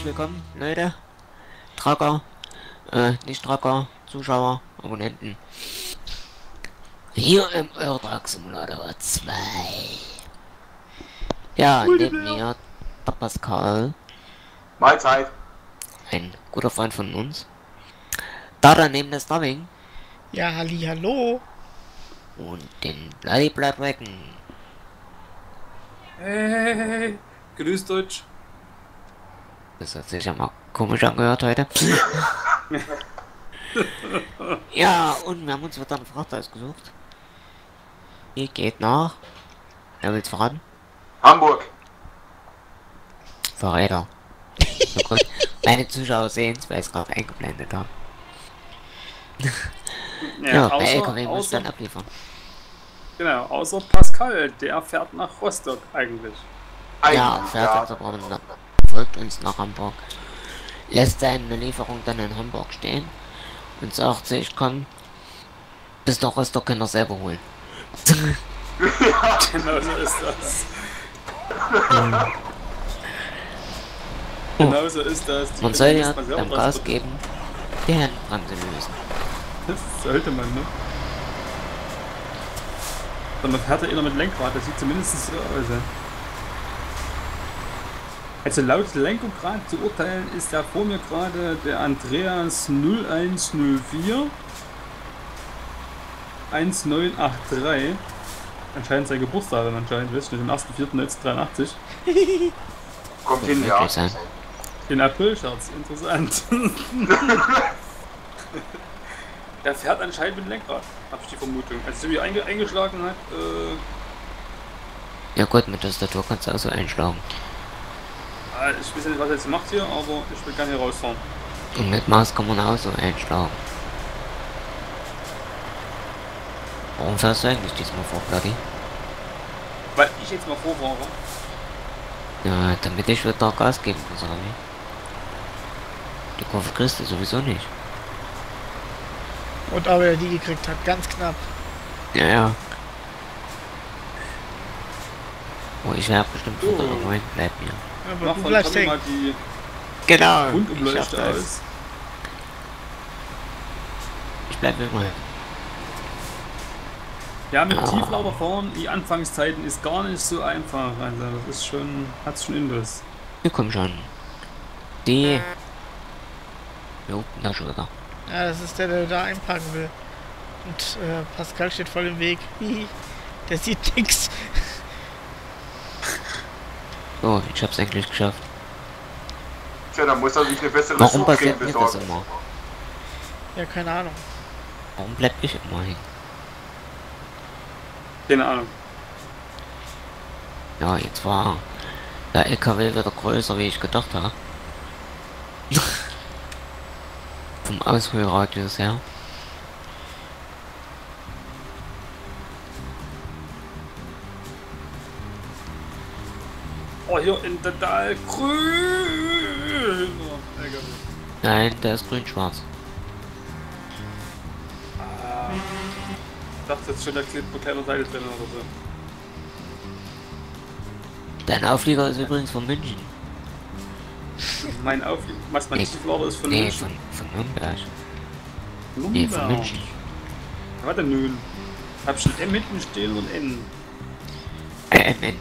willkommen, Leute. Tracker, nicht Tracker, Zuschauer, Abonnenten. Hier im Eurotruck Simulator 2. Ja, neben mir der Pascal. Mahlzeit. Ein guter Freund von uns. Da daneben das Starving. Ja, hallo. Und den Bleibrecken. Hey, grüßt euch. Das hat sich ja mal komisch angehört heute. Ja, und wir haben uns wieder eine Fracht ausgesucht. Die geht nach. Wer will's verraten? Hamburg. Verräter. So gut. Meine Zuschauer sehen es, weil ich es gerade eingeblendet habe. Ja, bei LKW muss ich dann abliefern. Genau, außer Pascal, der fährt nach Rostock eigentlich. Ja, fährt aber folgt uns nach Hamburg. Lässt seine Lieferung dann in Hamburg stehen und sagt sich, komm, bis nach Rostock kann er selber holen. Genau so ist das. Genau so ist das. Man soll ja beim Gas geben die Handbremse lösen. Das sollte man, ne? Und man fährt ja immer mit Lenkrad, das sieht zumindest so aus. Ja. Also laut Lenkograd zu urteilen ist da vor mir gerade der Andreas 0104 1983. Anscheinend sein Geburtsdatum anscheinend, weiß ich nicht, am 1.4.1983. Kommt hin, ja. Den April-Scherz, interessant. Der fährt anscheinend mit dem Lenkrad, habe ich die Vermutung. Als er wie eingeschlagen hat, Ja gut, mit Tastatur kannst du auch so einschlagen. ich weiß nicht, was er jetzt macht hier, aber ich will gerne hier rausfahren. Und mit Maus kann man auch so einschlagen. Warum fährst du eigentlich diesmal vor, Bloody? Weil ich jetzt mal vorfahre. Ja, damit ich wieder Gas geben muss, oder wie? Die Kurve kriegst du sowieso nicht. Und aber er die gekriegt hat, ganz knapp. Ja, ja. Oh, ich werde bestimmt wieder irgendwo hinten bleiben hier. Aber Mach du von bleibst Tommy hängen. mal die Genau. Rundumleuchte aus. Ich bleibe immer hin. Ja, mit Tieflader fahren, die Anfangszeiten ist gar nicht so einfach. Also das ist schon, hat's schon Indes. Wir kommen schon. Die... Jo, da schon wieder. Ja, das ist der, der da einparken will. Und Pascal steht voll im Weg. Der sieht nix. So, ich hab's eigentlich geschafft. Tja, dann muss er sich eine bessere Warum Suchcreme passiert mir das besorgen. immer? Ja, keine Ahnung. Warum bleib ich immer hin? Keine Ahnung. Ja, jetzt war der LKW wieder größer, wie ich gedacht habe. Vom Ausholradius her. Oh, hier in total grün. Nein, der ist grün-schwarz. Ich dachte jetzt schon, da klebt eine kleine Seite drin oder so. Dein Auflieger ist übrigens von München. Mein Tieflader ist von Nee, München. von Nürnberg. Nee, von München. Warte nun. Hab schon M hinten stehen und N. M.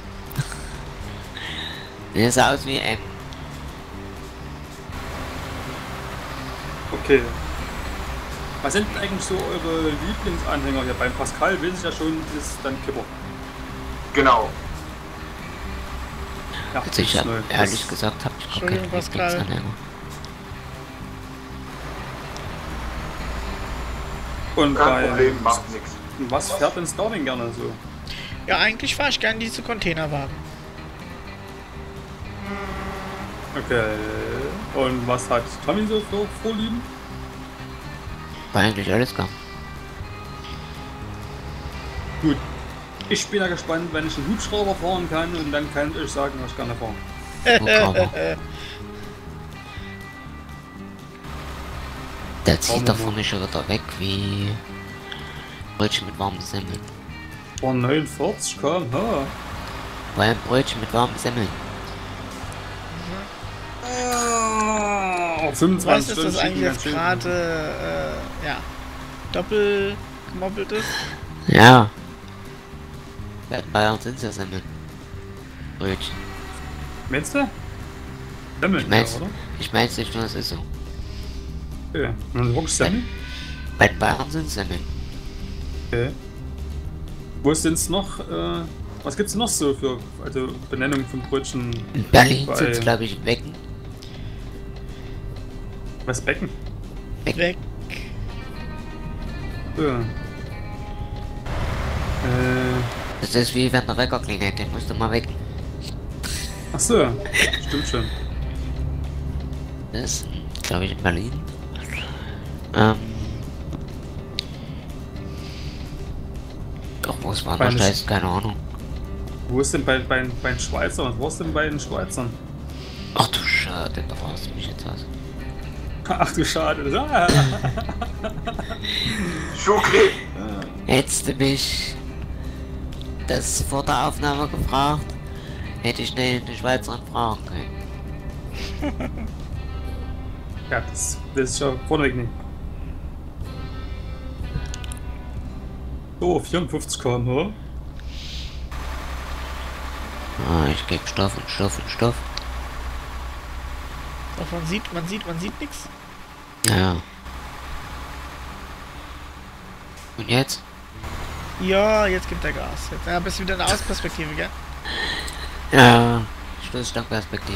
Der sah aus wie M. Okay. Was sind denn eigentlich so eure Lieblingsanhänger hier? Beim Pascal weiß ich ja schon, ist dann Kipper. Genau. Ja, Also ich das hab, ist neu. ehrlich gesagt, hab ich gar keinen Entschuldigung, Pascal. Lieblingsanhänger. Und Kein Problem, bei macht nichts. was fährt denn Starving gerne so? Ja, eigentlich fahre ich gerne diese Containerwagen. Okay. Und was hat Tommy so für Vorlieben? War eigentlich alles gar. Gut. Ich bin ja gespannt, wenn ich einen Hubschrauber fahren kann und dann kann ich sagen, was ich gerne fahre. Der zieht da vorne schon wieder weg wie Brötchen mit warmen Semmeln. Oh, 49 km/h. War ein Brötchen mit warmen Semmeln. Auch Was 25 ist Stunden das eigentlich schicken, jetzt ganz schön. gerade, ja, doppel gemoppelt ist? Ja. Bei uns sind ja Semmeln. Brötchen. Meinst du? Semmeln, Ich mein's, ja, oder? ich mein's nicht nur, es ist so. Okay. Und dann wirklich Semmeln? Bei den Bayern sind Semmeln. Okay. Wo sind's noch, was gibt's noch so für, also Benennung von Brötchen? In Berlin Bei- sind's, glaube ich, Wecken. Was, Becken? Weg. Ja. Das ist wie wenn der Wecker klingelt, den musst du mal wecken. Ach so, stimmt schon. Das ist, glaube ich, in Berlin. Doch, wo es war, Bei da den ist keine Ahnung. Wo ist denn bei den Schweizern? Was war's denn bei den Schweizern? Ach du Schade, da warst du mich jetzt aus. Ach du Schade. Schukri. Hättest du mich das vor der Aufnahme gefragt, hätte ich schnell eine Schweizerin fragen können. Ja, das ist ja vorneweg nicht. So, 54 km/h. Ah, ich gebe Stoff und Stoff und Stoff. Doch, man sieht nichts. Ja. Und jetzt? Ja, jetzt gibt er Gas. Jetzt bist du wieder in der Außenperspektive, gell? Ja. Stoßstangperspektive.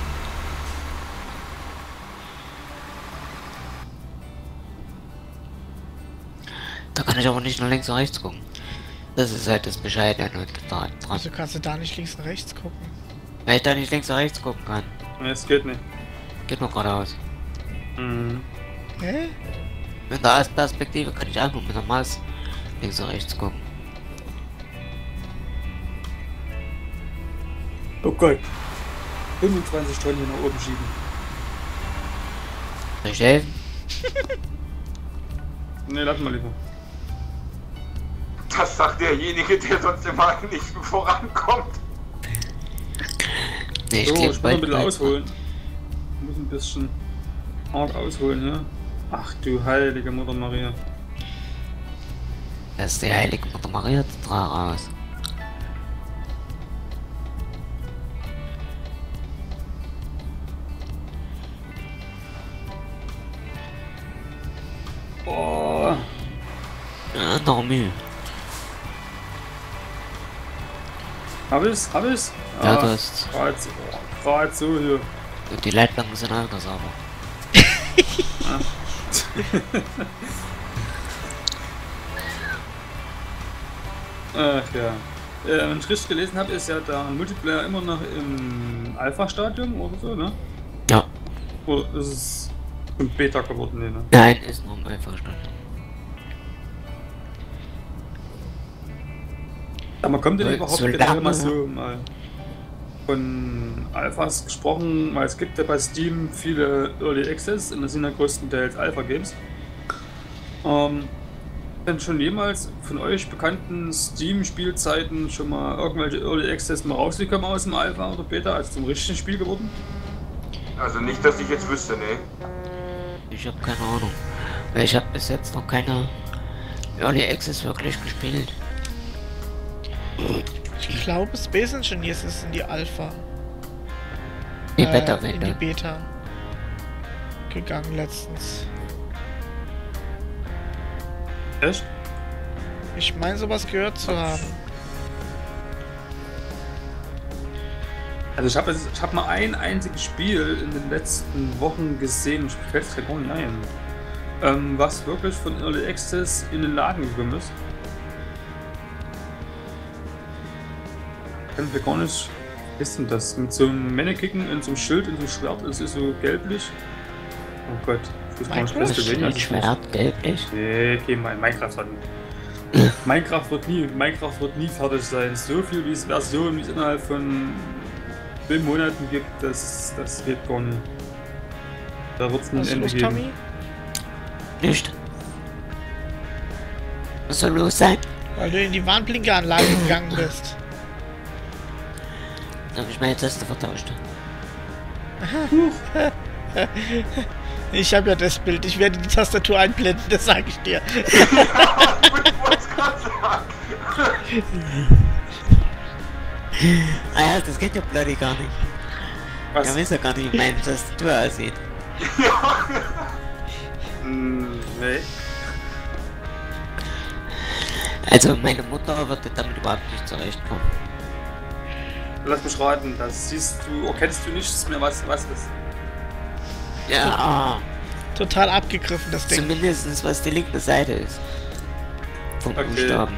Da kann ich aber nicht nach links und rechts gucken. Das ist halt das Bescheidene dran. Also kannst du da nicht links und rechts gucken. Weil ich da nicht links und rechts gucken kann. Ne, es geht nicht. Geht nur geradeaus. Mhm. Hä? In der Außenperspektive kann ich auch nur mit der Maus links und rechts gucken. Oh Gott. 25 Tonnen hier nach oben schieben. Soll ich helfen? Ne, lass mal lieber. Das sagt derjenige, der sonst immer nicht vorankommt. Nee, So, kleb ich muss noch ein bisschen bald- ausholen. Ich muss ein bisschen arg ausholen, ja. Ach du heilige Mutter Maria. Das ist die heilige Mutter Maria raus. Oh. Ja, noch Mühe. Hab ich's? Ja, du hast. Gerade so hier. Und die Leitplanken sind auch noch sauber. Ach ja. Wenn ich richtig gelesen habe, ist ja der Multiplayer immer noch im Alpha-Stadium oder so, ne? Ja. Oder ist es im Beta geworden, ne? Nein, ist nur einfach stand. Ja, man kommt denn Weil überhaupt so generell lange- mal so mal von Alphas gesprochen, weil es gibt ja bei Steam viele Early Access und das sind ja größtenteils Alpha-Games. Denn schon jemals von euch bekannten Steam-Spielzeiten schon mal irgendwelche Early Access mal rausgekommen aus dem Alpha oder Beta, als zum richtigen Spiel geworden? Also nicht, dass ich jetzt wüsste, ne? Ich habe keine Ahnung. Weil ich habe bis jetzt noch keine Early Access wirklich gespielt. Ich glaube, Space Engineers ist in die Alpha. Die In die Beta-Wende. Beta gegangen letztens. Echt? Ich meine, sowas gehört zu haben. Also ich hab mal ein einziges Spiel in den letzten Wochen gesehen, ich fällt es gar nicht ein, was wirklich von Early Access in den Laden gekommen ist. Kann ich gar nicht. Was ist denn das? Mit so einem Mannequin und so einem Schild und so einem Schwert, das ist so gelblich. Oh Gott, ich weiß gar nicht, was Das Castlevania Schild, ist. Schwert, gelblich. Nee, okay, Minecraft hat Minecraft wird nie fertig sein. So viel wie es Versionen, wie es innerhalb von 5 Monaten gibt, das geht gar nicht. Da wird es nie ein Hast du Ende Lust, geben. Tommy? Nicht. Was soll los sein? Weil du in die Warnblinkeranlage gegangen bist. Da habe ich meine Taste vertauscht. Ich habe ja das Bild. Ich werde die Tastatur einblenden, das sage ich dir. Ich wollte es gerade sagen. Ah ja, das geht ja bloody gar nicht. Was? Ja, weiß ja gar nicht, wie meine Tastatur aussieht. Ja. Nee. Also meine Mutter würde damit überhaupt nicht zurechtkommen. Lass mich raten, das siehst du, erkennst du nichts mehr, was ist. Ja, Total abgegriffen, das Ding. zumindest was die linke Seite ist. Vom Okay. Buchstaben.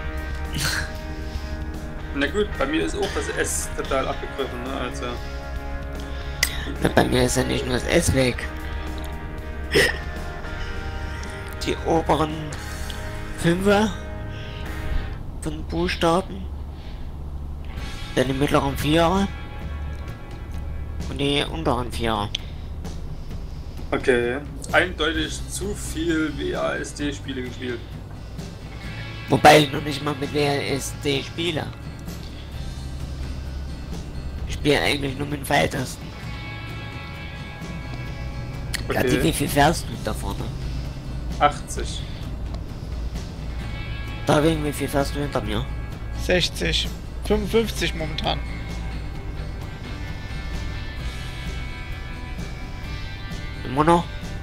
Na gut, bei mir ist auch das S total abgegriffen, ne? Also. Na, bei mir ist ja nicht nur das S weg. Die oberen 5er von Buchstaben, dann die mittleren 4er und die unteren 4er. Okay, eindeutig zu viel WASD-Spiele gespielt. Wobei ich noch nicht mal mit WASD spiele. Ich spiele eigentlich nur mit den Pfeiltasten. Gatti, wie viel fährst du da vorne? 80. Darwin, wie viel fährst du hinter mir? 60. 55 momentan. Immer noch?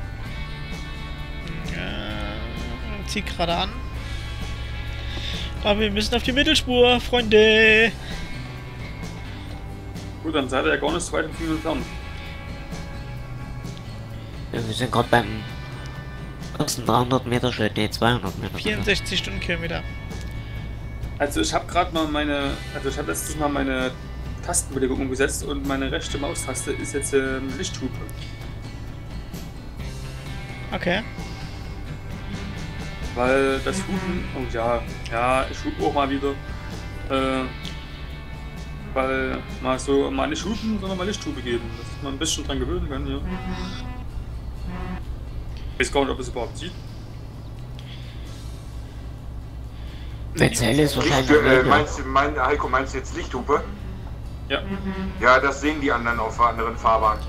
Zieh gerade an. Aber wir müssen auf die Mittelspur, Freunde. Gut, dann seid ihr ja gar nicht so weit von entfernt. Ja, wir sind gerade beim ersten 300 Meter Schritt, nee, 200 Meter. 64 Stundenkilometer. Also ich habe gerade mal ich habe letztes Mal meine Tastenbelegung umgesetzt und meine rechte Maustaste ist jetzt Lichthupe. Okay. Weil das Hupen, oh ja, ich hupe auch mal wieder. Weil mal nicht hupen, sondern mal Lichthupe geben, dass man ein bisschen dran gewöhnen kann, ja. Ich weiß gar nicht, ob es überhaupt sieht. Wenn es hell ist, wahrscheinlich. Heiko, meinst du jetzt Lichthupe? Ja. Ja, das sehen die anderen auf anderen Fahrbahnen.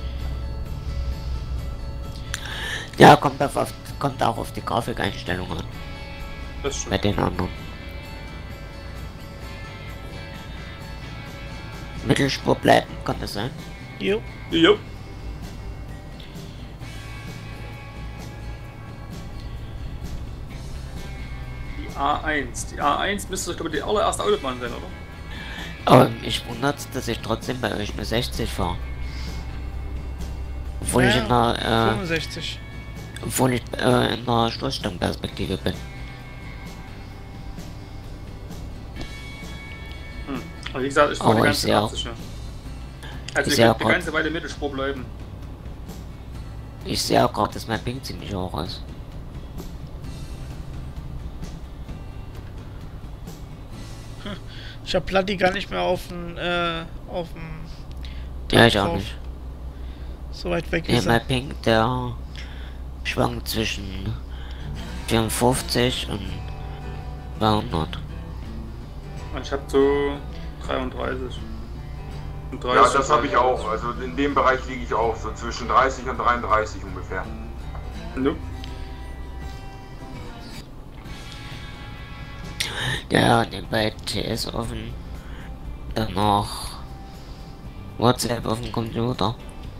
Ja, kommt auch auf die Grafikeinstellungen an. Das Bei stimmt. den anderen. Mittelspur bleiben, kann das sein? Jo. Jo. Die A1. Die A1 müsste, glaube ich, die allererste Autobahn sein, oder? Aber mich wundert, dass ich trotzdem bei euch nur 60 fahre. Obwohl ich in der, 65. obwohl ich in der Stoßstangenperspektive bin. Aber wie gesagt, ich Aber wollte ich ganz sehe auch- 80, ja. Also ich ihr sehe könnt auch eine ganze Weile Mittelspur bleiben. Ich sehe auch gerade, dass mein Ping ziemlich hoch ist. Ich hab Platti gar nicht mehr auf dem Ja, ich auch drauf. nicht. So weit weg Ja, ist er. mein Ping, der schwankt zwischen 54 und 200. Ich habe so 33. Und Ja, das habe ich auch. Also in dem Bereich liege ich auch. So zwischen 30 und 33 ungefähr. Nope. Ja, nebenbei TS offen. Dann noch WhatsApp auf dem Computer.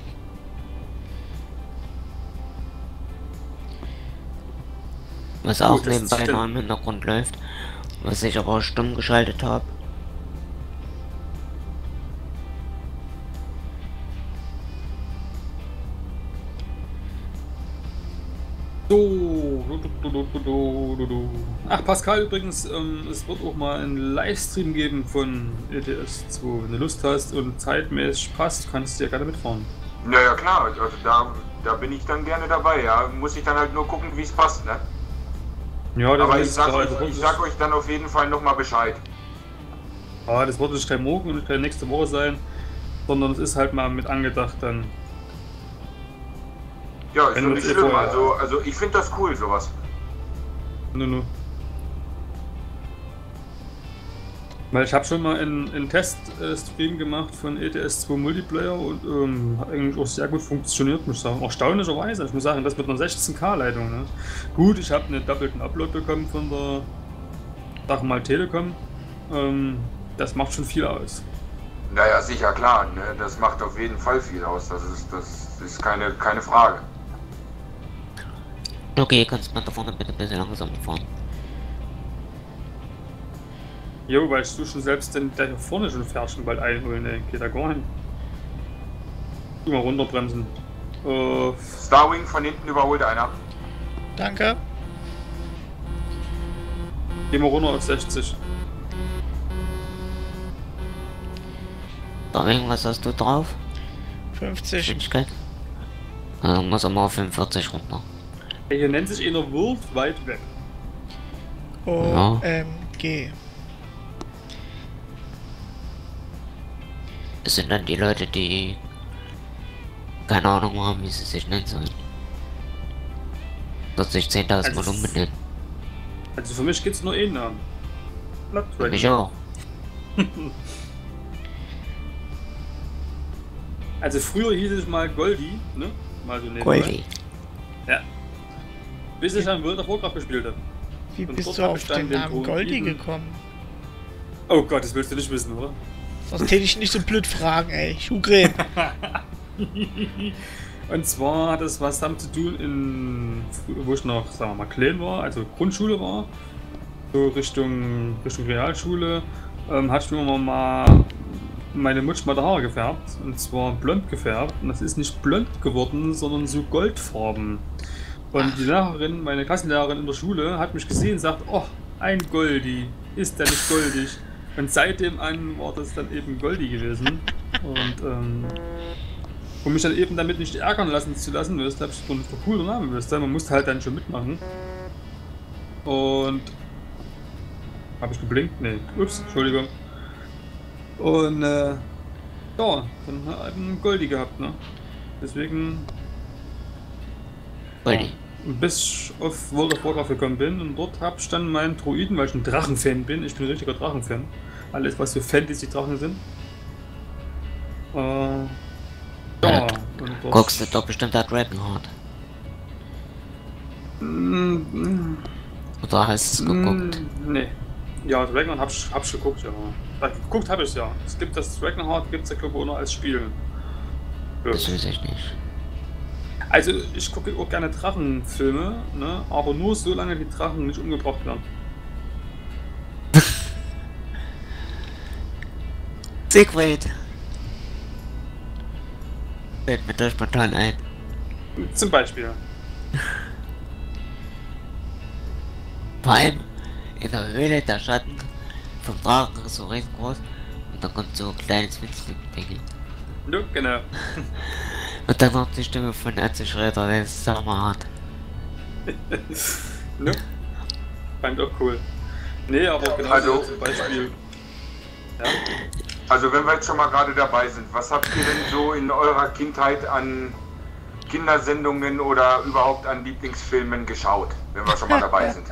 Was auch Gut, das nebenbei stimmt. noch im Hintergrund läuft. Was ich aber stumm geschaltet habe. Ach, Pascal, übrigens, es wird auch mal einen Livestream geben von ETS 2. Wenn du Lust hast und zeitmäßig passt, kannst du ja gerne mitfahren. Naja, klar. Also da bin ich dann gerne dabei. Ja, muss ich dann halt nur gucken, wie es passt, ne? Ja, das Aber ich ist sag, klar, ich sag euch dann auf jeden Fall nochmal Bescheid. das wird nicht kein Morgen und keine nächste Woche sein, sondern es ist halt mal mit angedacht dann. Ja, ist Wenn doch du nicht es schlimm. vorher- Also ich finde das cool, sowas. Nur. Weil ich habe schon mal einen Test-Stream gemacht von ETS 2 Multiplayer und hat eigentlich auch sehr gut funktioniert, muss ich sagen. Erstaunlicherweise, ich muss sagen, das mit einer 16K-Leitung. Ne? Gut, ich habe einen doppelten Upload bekommen von der, sag mal, Telekom. Das macht schon viel aus. Naja, sicher, klar, ne? Das macht auf jeden Fall viel aus, das ist keine Frage. Okay, kannst du mal da vorne bitte ein bisschen langsamer fahren. Jo, weil du schon selbst den, der hier vorne schon fährst und bald einholen, ey. Geht da gar nicht. Immer runterbremsen. Starwing von hinten überholt einer. Danke. Gehen wir runter auf 60. Darwin, was hast du drauf? 50. Geschwindigkeit? Dann muss er mal auf 45 runter. Ey, hier nennt sich einer Wolf weit weg. OMG. Das sind dann die Leute, die keine Ahnung haben, wie sie sich nennen sollen. Wird sich 10.000 Mal umbenennen. Also für mich gibt's nur einen Namen. Für mich auch. Also früher hieß es mal Goldie, ne? Mal so nebenbei. Goldie. Ja. Bis ich dann World of Warcraft gespielt habe. Wie Und bist dort du hab auf ich dann den den Namen Goldie gekommen? Oh Gott, das willst du nicht wissen, oder? Sonst hätte ich nicht so blöd fragen, ey. Schuhgräben. Und zwar hat es was damit zu tun, wo ich noch, sagen wir mal, klein war, also Grundschule war, so Richtung Realschule, hatte ich mir mal meine Mutter mal die Haare gefärbt, und zwar blond gefärbt, und das ist nicht blond geworden, sondern so goldfarben. Und die Lehrerin, meine Klassenlehrerin in der Schule, hat mich gesehen und sagt, oh, ein Goldie, ist der nicht goldig? Und seitdem an war das dann eben Goldie gewesen. Und um mich dann eben damit nicht ärgern zu lassen, wirst, habe ich so ein cooler Name, wirst du, man musste halt dann schon mitmachen. Und habe ich geblinkt? Nee, ups, Entschuldigung. Und ja, dann eben Goldie gehabt, ne? Deswegen Goldie. bis ich auf World of Warcraft gekommen bin, und dort habe ich dann meinen Druiden, weil ich ein Drachenfan bin, ich bin ein richtiger Drachenfan. Alles was so Fantasy-Drachen sind. Ja, und Guckst du doch bestimmt da Dragonheart. Oder hast du es geguckt? Nee. Ja, Dragonheart hab ich geguckt, ja. Geguckt habe ich ja. Es gibt das Dragonheart, gibt es ja glaube ich auch noch als Spiel. Ja. Das weiß ich nicht. Also ich gucke auch gerne Drachenfilme, ne? Aber nur so lange die Drachen nicht umgebracht werden. Siegfried! Fällt mir da spontan ein. Zum Beispiel. Vor allem in der Höhle der Schatten vom Drachen ist so riesengroß und dann kommt so ein kleines Winzling-Ding. Ja, genau. Und dann noch die Stimme von Atze Schröder, der ist sauerhart. Ne? Fand auch cool. Nee, aber genau Also- zum Beispiel. Ja. Also wenn wir jetzt schon mal gerade dabei sind, was habt ihr denn so in eurer Kindheit an Kindersendungen oder überhaupt an Lieblingsfilmen geschaut, wenn wir schon mal dabei sind?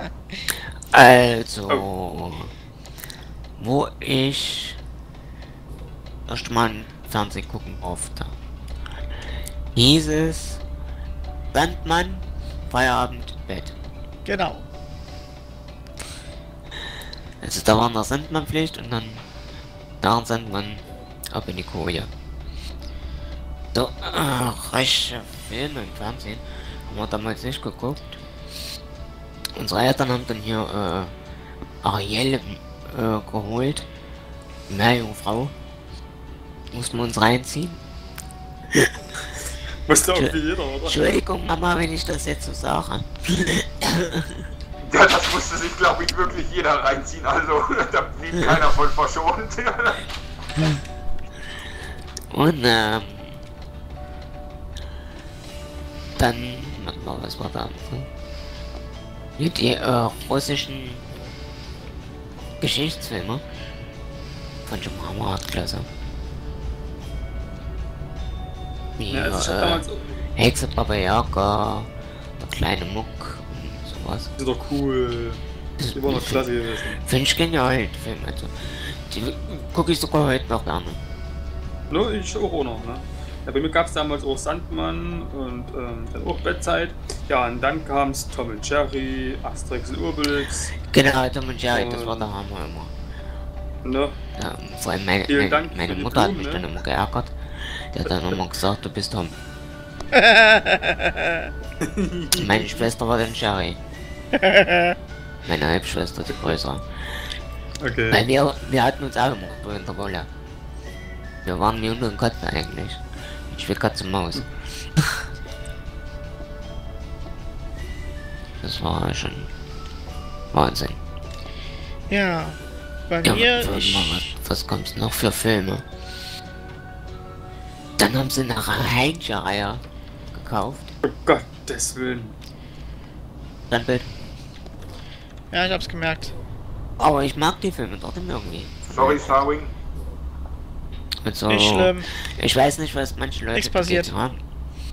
Also, wo ich erst mal Fernsehen gucken durfte, hieß es Sandmann, Feierabend, Bett. Genau. Also da war noch Sandmann-Pflicht und dann nach dem Sandmann ab in die Koje. So, reiche Filme im Fernsehen haben wir damals nicht geguckt. Unsere Eltern haben dann hier Ariel geholt. Meerjungfrau. Mussten wir uns reinziehen. Muss doch irgendwie jeder, oder? Entschuldigung, Mama, wenn ich das jetzt so sage. Ja, das musste sich, glaube ich, wirklich jeder reinziehen, also da blieb keiner von verschont. Und dann, warte mal, was war da? Die russischen Geschichtsfilme von schon Hammerklasse. Wie Ja, also ich hab damals. Hexe Baba Yaga, der kleine Muck und sowas. Das ist doch cool. Die war noch klasse gewesen. Finde ich genial, die Filme. Also, die gucke ich sogar heute noch gerne. No, ich auch noch, ne? Ja, bei mir gab es damals auch Sandmann und dann auch Bettzeit. Ja, und dann kam es Tom und Jerry, Asterix und Obelix. Genau, Tom und Jerry, das war der Hammer immer. Ne? Ja, vor allem meine Die Mutter hat Blumen, mich ne? dann immer geärgert. Die hat dann immer gesagt, du bist Tom. Meine Schwester war dann Jerry. Meine Halbschwester, die größere. Okay. Weil wir hatten uns auch immer so in der Wolle. Wir waren wie Hunde und Katzen eigentlich. Ich will Katze Maus. Das war schon Wahnsinn. Ja, bei Ja, mir, was kommt's noch für Filme? Dann haben sie eine Heinz-Reihe gekauft. Oh Gottes Willen. Dann bitte. ja, ich hab's gemerkt. Aber ich mag die Filme trotzdem irgendwie. Sorry, Starwing. Mit so, Nicht schlimm. ich weiß nicht, was manche Leute Nichts passiert. dagegen haben.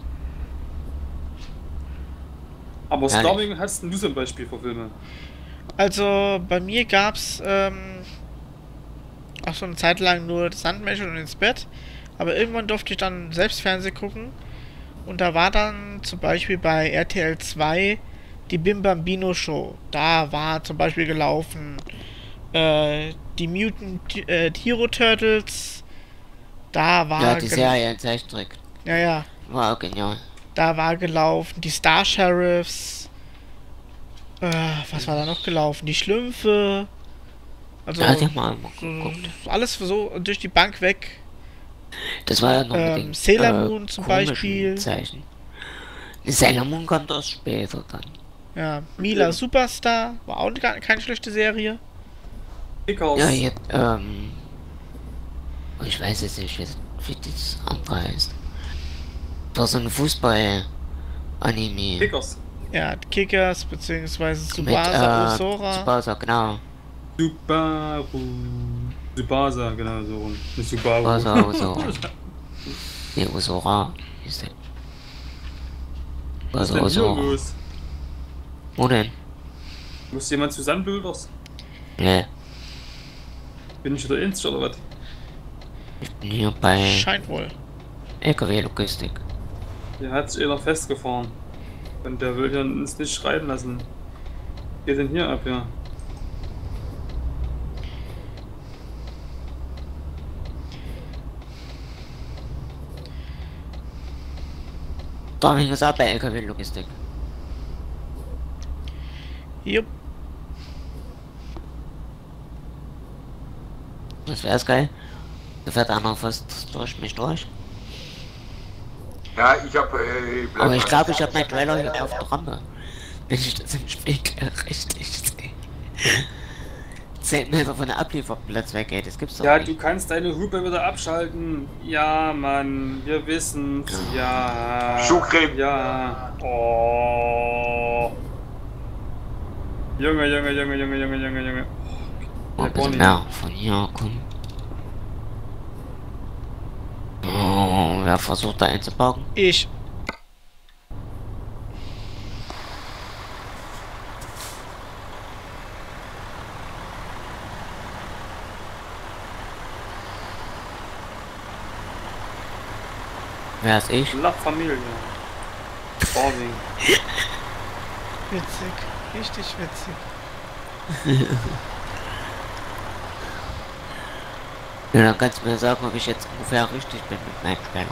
Aber Ja, Starwing hast du zum Beispiel für Filme. Also, bei mir gab's, auch so eine Zeit lang nur das Sandmännchen und ins Bett. Aber irgendwann durfte ich dann selbst Fernsehen gucken. Und da war dann zum Beispiel bei RTL 2 die Bim Bambino Show. Da war zum Beispiel gelaufen die Mutant Hero Turtles. Da war Ja, die Serie in Zeichentrick. ja, War auch genial. da war gelaufen die Star Sheriffs. Was war da noch gelaufen? Die Schlümpfe. Also Ja, die haben wir immer geguckt. alles so durch die Bank weg. Das war ja noch mit den Sailor Moon zum komischen Beispiel. Zeichen. Die Sailor Moon kam das später dann. Ja, Mila Superstar war auch keine schlechte Serie. Kickers. Ja, jetzt, ich weiß jetzt nicht, wie das andere heißt. Das war so ein Fußball-Anime. Kickers. Ja, Kickers beziehungsweise Mit, Tsubasa Osora. Tsubasa, genau. Tsubasa, genau so rum. Nicht Subaru. Tsubasa, Osora. Nee, Osora ist der. Was ist Tsubasa, denn hier Osora. los? Wo denn? Muss jemand zusammenbilders? Nee, Bin ich wieder ins oder was? ich bin hier bei Scheint wohl. LKW-Logistik. Hier hat sich einer festgefahren. Und der will ja uns nicht schreiben lassen. Was geht denn hier ab, ja? Da hing es auch bei LKW-Logistik. Jupp. Das wär's geil. Da fährt einer fast durch mich durch. Ja, ich hab. Aber ich glaube, ich habe meinen Trailer hier auf der Rampe. Wenn ich das im Spiegel richtig sehe. 10 Meter von der Ablieferplatz weggeht, das gibt's doch Ja, nicht. du kannst deine Hupe wieder abschalten. Ja, Mann, wir wissen's. Ja. Schuhcreme. Ja. Oh. Junge. Oh, ein bisschen mehr von hier kommen. Oh, wer versucht da einzuparken? Ich. Wer ist ich? La Familie. Starving. Witzig. Richtig witzig. Ja, dann kannst du mir sagen, ob ich jetzt ungefähr richtig bin mit meinem Trailer.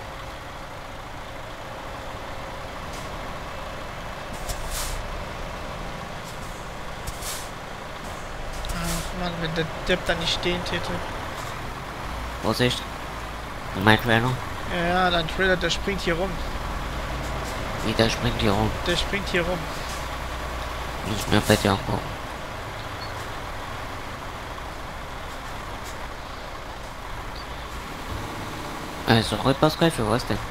Ach Mann, wenn der Depp da nicht stehen täte. Vorsicht. Mein Trailer. Ja, dein Trailer, der springt hier rum. Wie der springt hier rum. Der springt hier rum. Muss ich mir bei dir angucken. Sorry, Pascal, für was denn?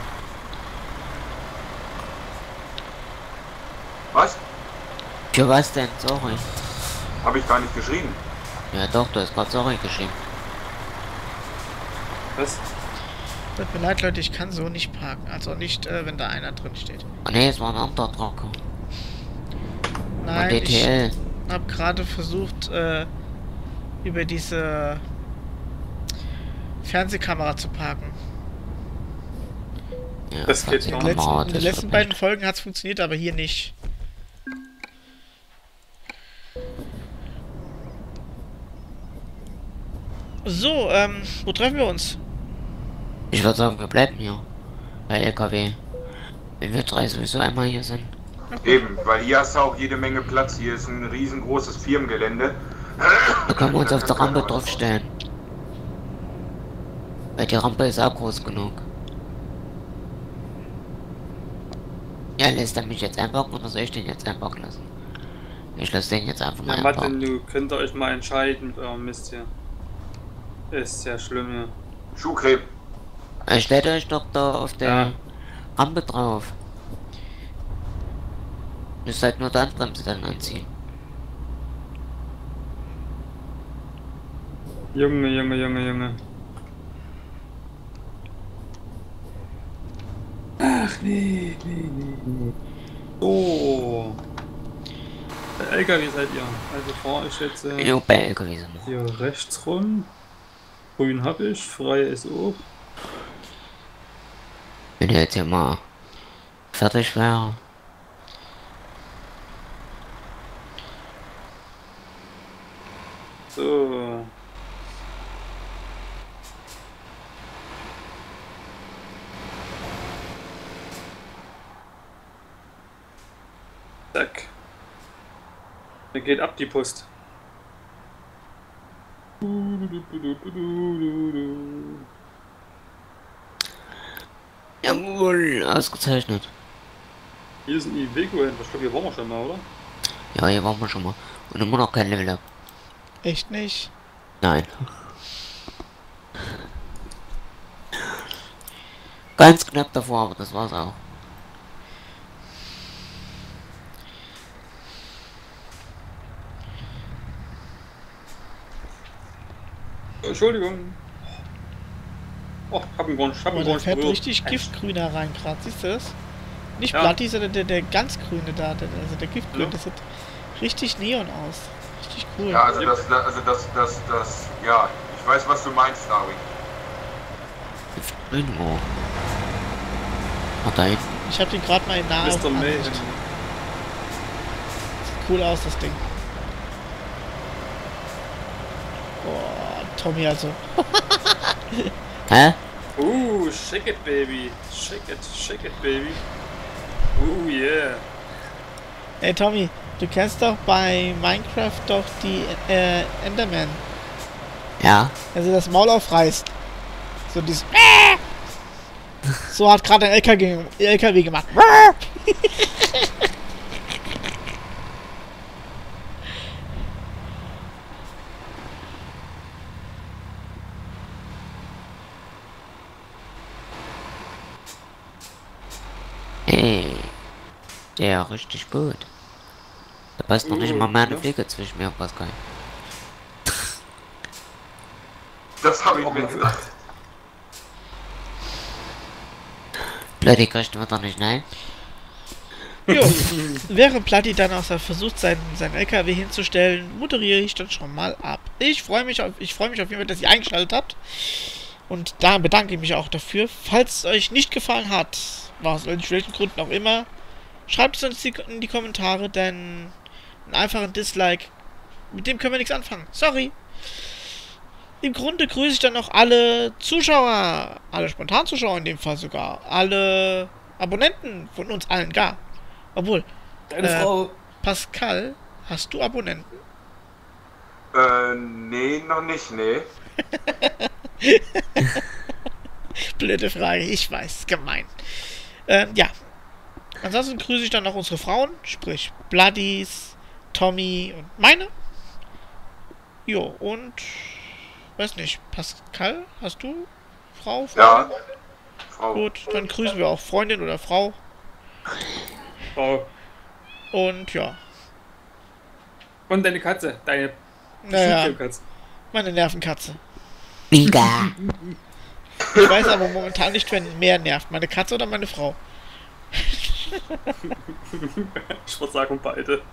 Was? Für was denn? Sorry. Habe ich gar nicht geschrieben. Ja doch, du hast gerade sorry geschrieben. Was? Tut mir leid, Leute, ich kann so nicht parken. Also nicht, wenn da einer drin steht. Oh ne, es war ein anderer Trucker. Von Nein, DTL. habe gerade versucht, über diese Fernsehkamera zu parken. Ja, Das geht In noch. den Kamera, letzten das letzten wird beiden nicht. Folgen hat es funktioniert, aber hier nicht. So, wo treffen wir uns? Ich würde sagen, wir bleiben hier. Bei LKW. Wenn wir drei sowieso einmal hier sind. Eben, weil hier hast du auch jede Menge Platz. Hier ist ein riesengroßes Firmengelände. Da können wir uns auf der Rampe draufstellen. Weil die Rampe ist auch groß genug. Ja, lässt er mich jetzt einpacken oder soll ich den jetzt einpacken lassen? Ich lasse den jetzt einfach mal Ja, Martin, einpacken. du könnt ihr euch mal entscheiden mit eurem Mist hier. Ist ja schlimm hier. Schuhcreme. Stellt euch doch da auf der Ja. Rampe drauf. Müsst halt nur die Handbremse dann anziehen. Junge, Junge, Junge, Junge. Ach nee, nee, nee, nee. So. Der LKW seid ihr. Also fahre ich jetzt Jo, bei LKW sind wir. hier rechts rum. Grün hab ich, frei ist auch. Wenn ihr jetzt hier mal fertig wäre. So. Zack. Mir geht ab die Post. Jawohl, ausgezeichnet. Hier sind die Iveco hin. Ich glaube, hier waren wir schon mal, oder? Ja, hier waren wir schon mal. Und immer noch kein Level Up. Echt nicht? Nein. Ganz knapp davor, aber das war's auch. Entschuldigung. Oh, hab einen Grund. Aber da fährt richtig Giftgrüner rein gerade, siehst du das? Nicht Ja. Bloody, sondern der ganz grüne da, also der Giftgrün, Ja. das sieht richtig neon aus. Richtig cool. Ja, also ja, ich weiß, was du meinst, David. Irgendwo. Ach, da hinten. Ich habe den gerade mal in nahe Mr. Mayhem. Sieht cool aus, das Ding. Boah, Tommy also. Hä? Shake it, baby. Shake it, baby. Yeah. Ey Tommy, du kennst doch bei Minecraft doch die Enderman. Ja? Also das Maul aufreißt. So dieses so hat gerade ein LKW gemacht. Hey. Der richtig gut. Da passt noch nicht mal meine ja. Pflege zwischen mir und Pascal. Das habe ich mir gedacht. Bloody kriegt wir doch nicht, nein? Jo, während Platti dann auch versucht, sein LKW hinzustellen, moderiere ich dann schon mal ab. Ich freue mich auf jeden Fall, dass ihr eingeschaltet habt. Und da bedanke ich mich auch dafür. Falls es euch nicht gefallen hat, aus welchen Gründen auch immer, schreibt es uns in die Kommentare, denn einen einfachen Dislike, mit dem können wir nichts anfangen. Sorry. Im Grunde grüße ich dann noch alle Zuschauer, alle Spontanzuschauer in dem Fall sogar, alle Abonnenten von uns allen gar. Obwohl, Deine Frau. Pascal, hast du Abonnenten? Nee, noch nicht, nee. Blöde Frage, ich weiß, gemein. Ja. Ansonsten grüße ich dann noch unsere Frauen, sprich Bloodies, Tommy und meine. Jo, und weiß nicht, Pascal, hast du Frau? Ja. Frau. Gut, dann grüßen wir auch Freundin oder Frau. Frau. Und ja, Und deine Katze. Deine naja, Katze. meine Nervenkatze. Mega. Ich weiß aber momentan nicht, wer mehr nervt, meine Katze oder meine Frau. Ich würde sagen, beide.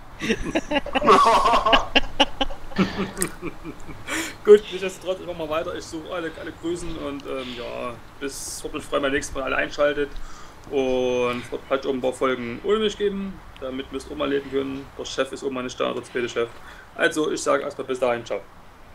Gut, nichtsdestotrotz immer mal weiter. Ich suche alle grüßen und ja, bis hoffentlich frei beim nächsten Mal alle einschaltet. Und es wird halt auch ein paar Folgen ohne mich geben, damit müsst ihr auch mal leben können. Der Chef ist auch mal nicht da, der zweite Chef. Also, ich sage erstmal bis dahin, ciao.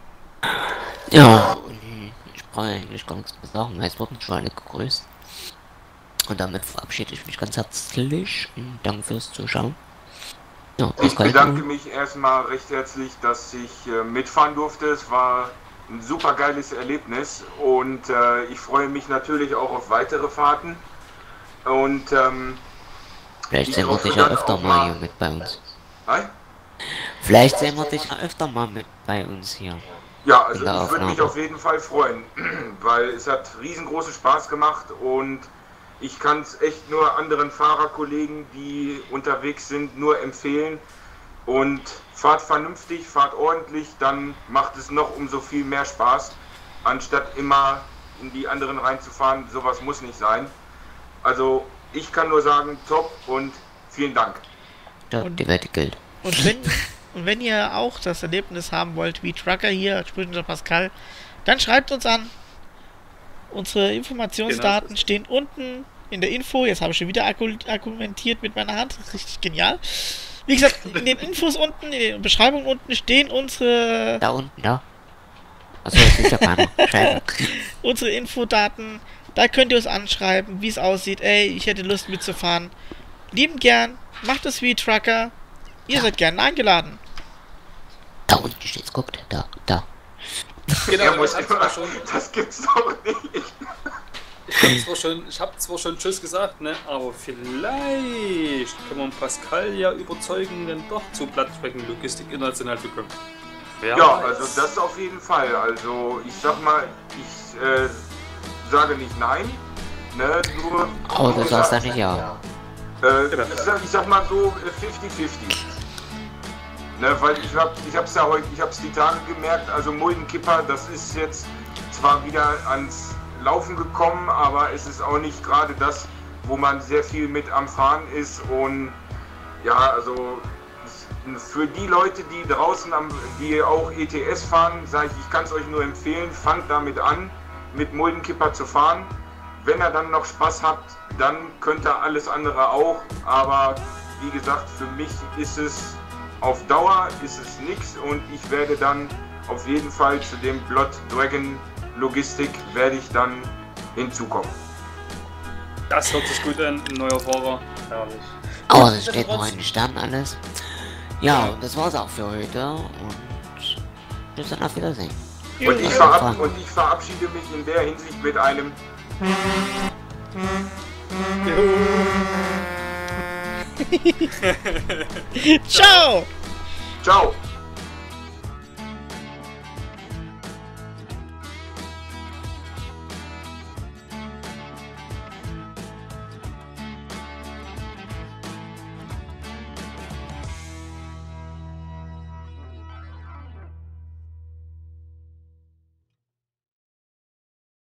Ja, ich brauche eigentlich gar nichts mehr sagen, es wurden schon alle gegrüßt. Und damit verabschiede ich mich ganz herzlich und danke fürs Zuschauen. Ja, ich bedanke mich erstmal recht herzlich, dass ich mitfahren durfte. Es war ein super geiles Erlebnis und ich freue mich natürlich auch auf weitere Fahrten. Und vielleicht sehen wir dich ja öfter mal hier mit bei uns. Nein? Vielleicht sehen wir dich ja öfter mal mit bei uns hier. Ja, also ich würde mich auf jeden Fall freuen, weil es hat riesengroßen Spaß gemacht und ich kann es echt nur anderen Fahrerkollegen, die unterwegs sind, nur empfehlen. Und fahrt vernünftig, fahrt ordentlich, dann macht es noch umso viel mehr Spaß, anstatt immer in die anderen reinzufahren. Sowas muss nicht sein. Also ich kann nur sagen, top und vielen Dank. Ja, die Wette gilt. Und wenn ihr auch das Erlebnis haben wollt, wie Trucker hier, spricht unser Pascal, dann schreibt uns an. Unsere Informationsdaten stehen unten in der Info. Jetzt habe ich schon wieder argumentiert mit meiner Hand. Das ist richtig genial. Wie gesagt, in den Infos unten, in den Beschreibungen unten stehen unsere... Da unten, ja. Achso, das ist ja keiner. Scheiße. Unsere Infodaten. Da könnt ihr uns anschreiben, wie es aussieht. Ey, ich hätte Lust mitzufahren. Lieben gern. Macht es wie Trucker. Ihr seid gern eingeladen. Da unten steht's, guckt. Da. Genau, das gibt's doch nicht. Ich hab zwar schon Tschüss gesagt, ne, aber vielleicht kann man Pascal ja überzeugen, dann doch zu Plattstreckenlogistik international zu kommen. Ja, also das auf jeden Fall. Also ich sag mal, ich sage nicht nein, ne, nur... Oh, du sagst ja nicht ja. Ich sag mal so 50-50. Ne, weil ich hab's die Tage gemerkt, also Muldenkipper, das ist jetzt zwar wieder ans Laufen gekommen, aber es ist auch nicht gerade das, wo man sehr viel mit am Fahren ist und ja, also für die Leute, die draußen die auch ETS fahren, sage ich kann es euch nur empfehlen, fangt damit an, mit Muldenkipper zu fahren. Wenn ihr dann noch Spaß habt, dann könnt ihr alles andere auch, aber wie gesagt, für mich ist es auf Dauer ist es nichts und ich werde dann auf jeden Fall zu dem Blood Dragon Logistik werde ich dann hinzukommen. Das hört sich gut an, ein neuer Fahrer. Herrlich. Oh, das steht noch ein Stern alles. Ja, und das war's auch für heute und bis dann auf Wiedersehen. Und ich verabschiede mich in der Hinsicht mit einem Ciao! Ciao!